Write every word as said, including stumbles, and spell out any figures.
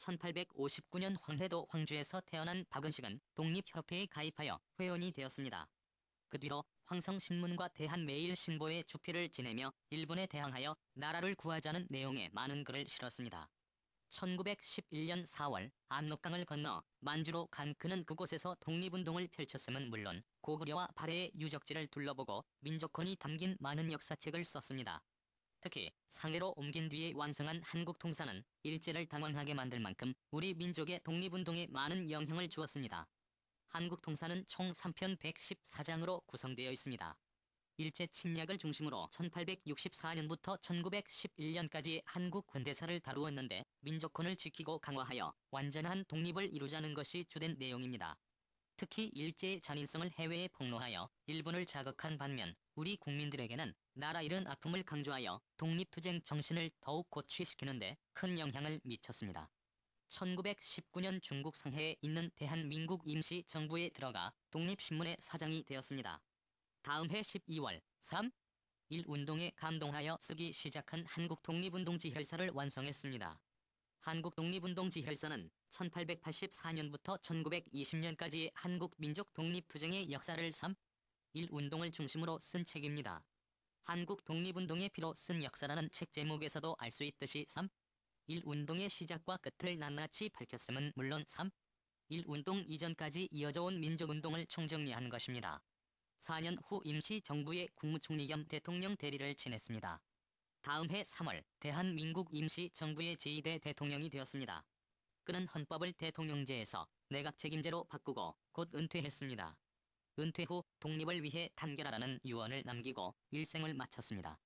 천팔백오십구 년 황해도 황주에서 태어난 박은식은 독립협회에 가입하여 회원이 되었습니다. 그 뒤로 황성신문과 대한매일신보에 주필을 지내며 일본에 대항하여 나라를 구하자는 내용의 많은 글을 실었습니다. 천구백십일 년 사월 압록강을 건너 만주로 간 그는 그곳에서 독립운동을 펼쳤음은 물론 고구려와 발해의 유적지를 둘러보고 민족혼이 담긴 많은 역사책을 썼습니다. 특히 상해로 옮긴 뒤에 완성한 한국통사는 일제를 당황하게 만들 만큼 우리 민족의 독립운동에 많은 영향을 주었습니다. 한국통사는 총 삼 편 백십사 장으로 구성되어 있습니다. 일제 침략을 중심으로 천팔백육십사 년부터 천구백십일 년까지의 한국 근대사를 다루었는데 민족혼을 지키고 강화하여 완전한 독립을 이루자는 것이 주된 내용입니다. 특히 일제의 잔인성을 해외에 폭로하여 일본을 자극한 반면 우리 국민들에게는 나라 잃은 아픔을 강조하여 독립투쟁 정신을 더욱 고취시키는 데 큰 영향을 미쳤습니다. 천구백십구 년 중국 상해에 있는 대한민국 임시정부에 들어가 독립신문의 사장이 되었습니다. 다음 해 십이 월 삼 일 운동에 감동하여 쓰기 시작한 한국독립운동지혈서를 완성했습니다. 한국독립운동지혈서는 천팔백팔십사 년부터 천구백이십 년까지의 한국 민족 독립투쟁의 역사를 삼 일 운동을 중심으로 쓴 책입니다. 한국 독립운동의 피로 쓴 역사라는 책 제목에서도 알 수 있듯이 삼 일 운동의 시작과 끝을 낱낱이 밝혔음은 물론 삼 일 운동 이전까지 이어져온 민족운동을 총정리한 것입니다. 사 년 후 임시정부의 국무총리 겸 대통령 대리를 지냈습니다. 다음 해 삼 월 대한민국 임시정부의 제이 대 대통령이 되었습니다. 그는 헌법을 대통령제에서 내각 책임제로 바꾸고 곧 은퇴했습니다. 은퇴 후 독립을 위해 단결하라는 유언을 남기고 일생을 마쳤습니다.